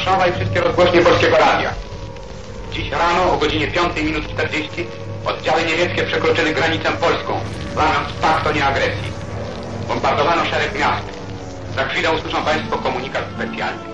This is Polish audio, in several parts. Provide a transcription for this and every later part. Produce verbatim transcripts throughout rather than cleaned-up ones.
Warszawa i wszystkie rozgłośnie Polskiego Radia. Dziś rano o godzinie piątej minut czterdzieści oddziały niemieckie przekroczyły granicę polską w ramach paktu nieagresji. Bombardowano szereg miast. Za chwilę usłyszą Państwo komunikat specjalny.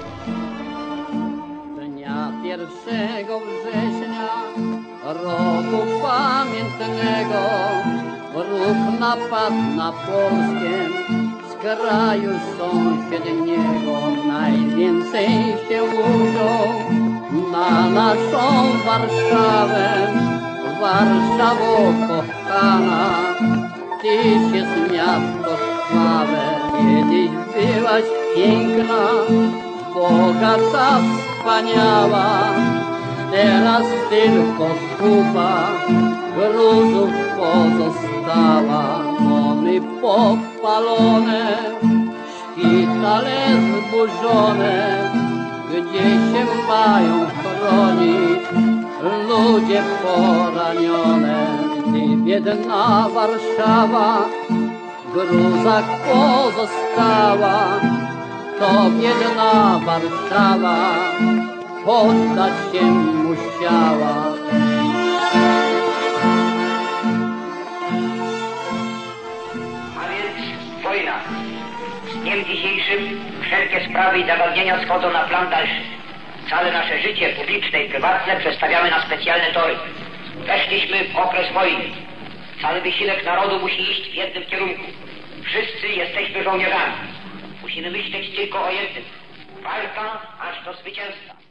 Dnia pierwszego września roku pamiętnego wróg napadł na Polskę z kraju sąsiedniego. Najwięcej się użył na naszą Warszawę, Warszawo kochana, Tyś jest miasto krwawe. Kiedyś byłaś piękna, bogata, wspaniała, teraz tylko kupa gruzów pozostała. Domy popalone, szpitale zburzone, gdzie się mają chronić ludzie poranione. Gdy biedna Warszawa w gruzach pozostała, to biedna Warszawa poddać się musiała. A więc wojna. Z dniem dzisiejszym wszelkie sprawy i zagadnienia schodzą na plan dalszy. Całe nasze życie publiczne i prywatne przestawiamy na specjalne tory. Weszliśmy w okres wojny. Cały wysiłek narodu musi iść w jednym kierunku. Wszyscy jesteśmy żołnierzami. Musimy myśleć tylko o jednym. Walka aż do zwycięstwa.